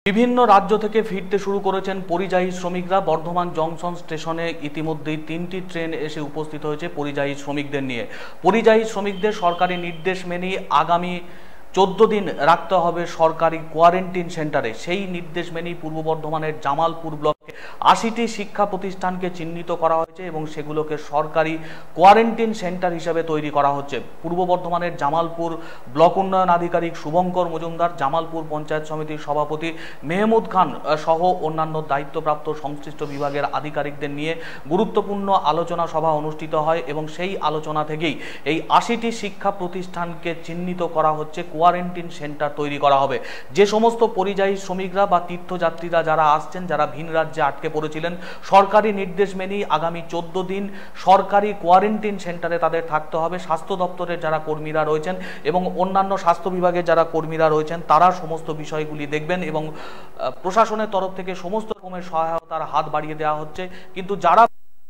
বিভিন্ন রাজ্য থেকে ফিরতে শুরু করেছেন পরিযায়ী শ্রমিকরা। বর্ধমান জংশন স্টেশনে ইতিমধ্যেই 3টি ট্রেন এসে উপস্থিত হয়েছে পরিযায়ী শ্রমিকদের নিয়ে। পরিযায়ী শ্রমিকদের সরকারি নির্দেশ মেনে আগামী 14 দিন রাখতে হবে সরকারি কোয়ারেন্টিন সেন্টারে। সেই নির্দেশ মেনেই পূর্ব বর্ধমানের জামালপুর ব্লকে 80টি শিক্ষা প্রতিষ্ঠানকে চিহ্নিত করা হয়েছে এবং সেগুলোকে সরকারি কোয়ারেন্টিন সেন্টার হিসেবে তৈরি করা হচ্ছে। পূর্ব বর্ধমানের জামালপুর ব্লক উন্নয়ন আধিকারিক শুভঙ্কর মজুমদার, জামালপুর পঞ্চায়েত সমিতির সভাপতি মেহমুদ খান সহ অন্যান্য দায়িত্বপ্রাপ্ত সংশ্লিষ্ট বিভাগের আধিকারিকদের নিয়ে গুরুত্বপূর্ণ আলোচনা সভা অনুষ্ঠিত হয় এবং সেই আলোচনা থেকেই এই 80টি শিক্ষা প্রতিষ্ঠানকে চিহ্নিত করা হচ্ছে কোয়ারেন্টিন সেন্টার তৈরি করা হবে। যে সমস্ত পরিযায়ী শ্রমিকরা বা তীর্থযাত্রীরা যারা আসছেন, যারা ভিন রাজ্যে আটকে পড়েছিলেন, সরকারি নির্দেশ মেনেই আগামী 14 দিন সরকারি কোয়ারেন্টিন সেন্টারে তাদের থাকতে হবে। স্বাস্থ্য দপ্তরের যারা কর্মীরা রয়েছেন এবং অন্যান্য স্বাস্থ্য বিভাগের যারা কর্মীরা রয়েছেন তারা সমস্ত বিষয়গুলি দেখবেন এবং প্রশাসনের তরফ থেকে সমস্ত রকমের সহায়তার হাত বাড়িয়ে দেওয়া হচ্ছে। কিন্তু যারা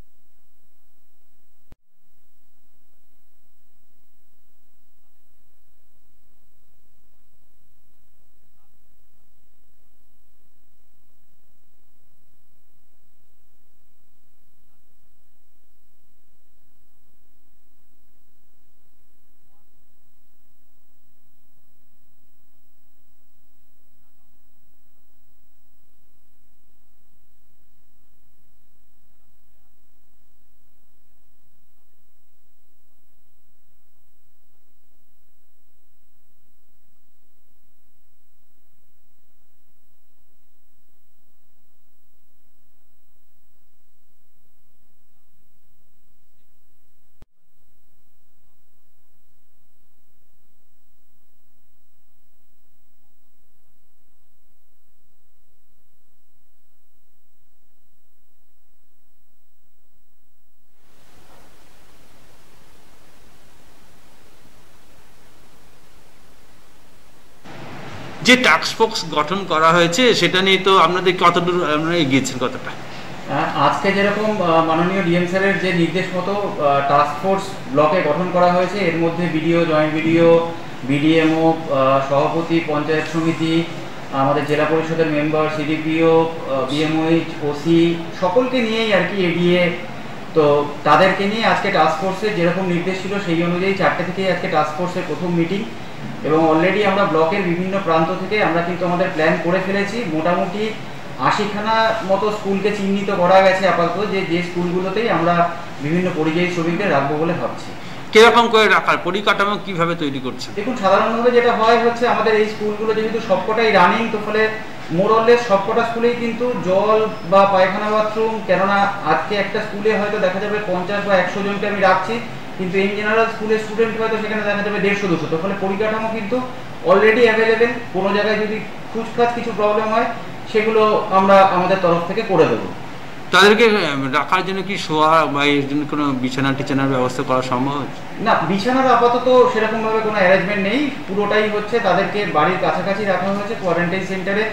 যে টাস্ক ফোর্স গঠন করা হয়েছে সেটা নিয়ে তো আপনাদের কতদূর আপনারা এগিয়েছেন কতটা? আজকে যেরকম মাননীয় ডিএম স্যারের যে নির্দেশ মতো টাস্ক ফোর্স ব্লকে গঠন করা হয়েছে, এর মধ্যে বিডিও, জয়েন্ট বিডিও, বিডিএমও, সভাপতি, পঞ্চায়েত সমিতি, আমাদের জেলা পরিষদের মেম্বার, সিডিপিও, বিএমওইচ, ওসি সকলকে নিয়েই আর কি এডিএ, তো তাদেরকে নিয়ে আজকে টাস্ক ফোর্সের যেরকম নির্দেশ ছিল সেই অনুযায়ী 4টে থেকেই আজকে টাস্ক ফোর্সের প্রথম মিটিং এবং অলরেডি আমরা ব্লকের বিভিন্ন প্রান্ত থেকে আমরা কিন্তু আমাদের প্ল্যান করে ফেলেছি। মোটামুটি 80খানা মতো স্কুলকে চিহ্নিত করা গেছে আপাতত, যে স্কুলগুলোতেই আমরা বিভিন্ন পরিযায়ী শ্রমিকদের রাখবো বলে ভাবছি। কিরকম করে রাখার পরিকাঠামো কিভাবে তৈরি করছে? দেখুন, সাধারণভাবে যেটা হয় হচ্ছে আমাদের এই স্কুলগুলো যেহেতু সবকটাই রানিং, তো ফলে মোরলেস সবকটা স্কুলেই কিন্তু জল বা পায়খানা বাথরুম, কেননা আজকে একটা স্কুলে হয়তো দেখা যাবে 50 বা 100 জনকে আমি রাখছি, কিন্তু ইন জেনারেল স্কুলের স্টুডেন্ট হয়তো সেখানে দেখা যাবে 150-200, তো ফলে পরিকাঠামো কিন্তু অলরেডি অ্যাভেলেবেল। কোনো জায়গায় যদি খুচখাচ কিছু প্রবলেম হয় সেগুলো আমরা আমাদের তরফ থেকে করে দেবো। তাদেরকে রাখার জন্য কি শোয়া বা এর জন্য কোনো বিছানা টিছানার ব্যবস্থা করা সম্ভব? না, বিছানার আপাতত সেরকমভাবে কোনো অ্যারেঞ্জমেন্ট নেই, পুরোটাই হচ্ছে তাদেরকে বাড়ির কাছাকাছি রাখা হয়েছে কোয়ারেন্টাইন সেন্টারে।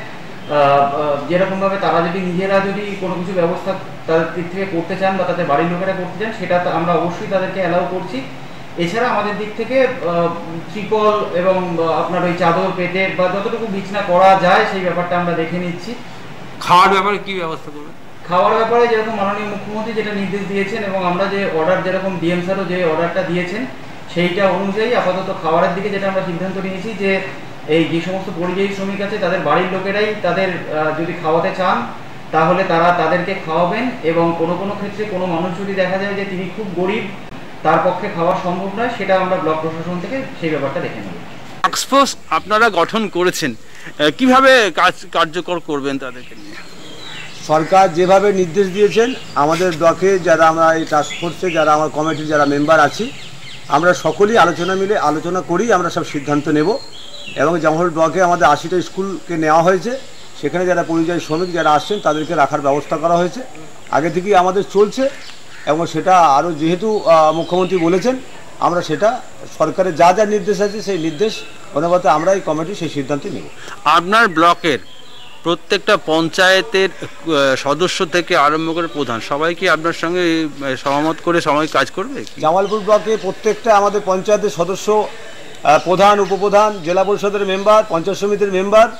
যেরকমভাবে তারা যদি নিজেরা যদি কোনো কিছু ব্যবস্থা তাদের দিক থেকে করতে চান বা তাদের বাড়ির লোকেরা করতে চান, সেটা আমরা অবশ্যই তাদেরকে অ্যালাউ করছি। এছাড়া আমাদের দিক থেকে ত্রিপল এবং আপনার ওই চাদর পেতে বা যতটুকু বিছানা করা যায় সেই ব্যাপারটা আমরা দেখে নিচ্ছি। খাওয়ার ব্যাপারে কি ব্যবস্থা করবে? খাওয়ার ব্যাপারে যেরকম মাননীয় মুখ্যমন্ত্রী যেটা নির্দেশ দিয়েছেন এবং আমরা যে অর্ডার, যেরকম ডিএম স্যারও যে অর্ডারটা দিয়েছেন সেইটা অনুযায়ী আপাতত খাওয়ারের দিকে যেটা আমরা সিদ্ধান্ত নিয়েছি যে এই যে সমস্ত পরিযায়ী শ্রমিক আছে তাদের বাড়ির লোকেরাই তাদের যদি খাওয়াতে চান তাহলে তারা তাদেরকে খাওয়াবেন এবং কোনো কোনো ক্ষেত্রে কোনো মানুষ যদি দেখা যায় যে তিনি খুব গরিব, তার পক্ষে খাওয়া সম্ভব নয়, সেটা আমরা ব্লক প্রশাসন থেকে সেই ব্যাপারটা দেখে নেব। টাস্ক ফোর্স আপনারা গঠন করেছেন, কিভাবে কার্যকর করবেন তাদেরকে নিয়ে? সরকার যেভাবে নির্দেশ দিয়েছেন, আমাদের ব্লকে যারা আমরা এই টাস্ক ফোর্সে যারা আমার কমিটির যারা মেম্বার আছি, আমরা সকলেই আলোচনা করেই আমরা সব সিদ্ধান্ত নেব। এবং জামালপুর ব্লকে আমাদের 80টা স্কুলকে নেওয়া হয়েছে, সেখানে যারা পরিযায়ী শ্রমিক যারা আসছেন তাদেরকে রাখার ব্যবস্থা করা হয়েছে, আগে থেকেই আমাদের চলছে। এবং সেটা আরও যেহেতু মুখ্যমন্ত্রী বলেছেন, আমরা সেটা সরকারের যা যা নির্দেশ আছে সেই নির্দেশ অনুপাতে আমরা এই কমিটি সেই সিদ্ধান্ত নেব। আপনার ব্লকের প্রত্যেকটা পঞ্চায়েতের সদস্য থেকে আরম্ভ করে প্রধান সবাই কি আপনার সঙ্গে সহমত করে সবাই কাজ করবে? জামালপুর ব্লকে প্রত্যেকটা আমাদের পঞ্চায়েতের সদস্য, প্রধান, উপপ্রধান, জেলা পরিষদের মেম্বার, পঞ্চায়েত সমিতির মেম্বার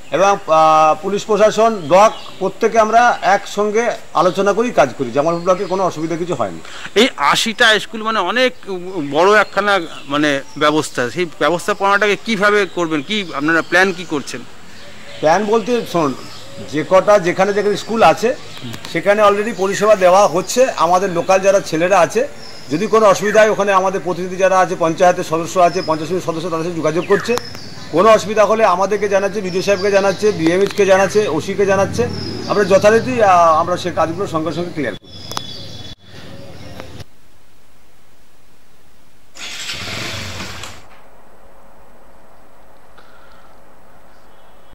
এবং পুলিশ প্রশাসন ব্লক প্রত্যেকে আমরা একসঙ্গে আলোচনা করি কাজ করি। জামালপুর ব্লকে কোনো অসুবিধা কিছু হয়নি। এই 80টা স্কুল মানে অনেক বড় একখানা মানে ব্যবস্থা, সেই ব্যবস্থাপনাটাকে কিভাবে করবেন, কি আপনারা প্ল্যান কি করছেন? প্ল্যান বলতে শোন, যে কটা যেখানে যেখানে স্কুল আছে সেখানে অলরেডি পরিষেবা দেওয়া হচ্ছে। আমাদের লোকাল যারা ছেলেরা আছে, যদি কোনো অসুবিধা হয় ওখানে আমাদের প্রতিনিধি যারা আছে, পঞ্চায়েতের সদস্য আছে, পঞ্চায়েত সমিতির সদস্য, তাদের সাথে যোগাযোগ করছে। কোনো অসুবিধা হলে আমাদেরকে জানাচ্ছে, বিডিও সাহেবকে জানাচ্ছে, বিএমএইচকে জানাচ্ছে, ওসিকে জানাচ্ছে। আমরা যথারীতি আমরা সেই কাজগুলো সঙ্গে সঙ্গে ক্লিয়ার করি।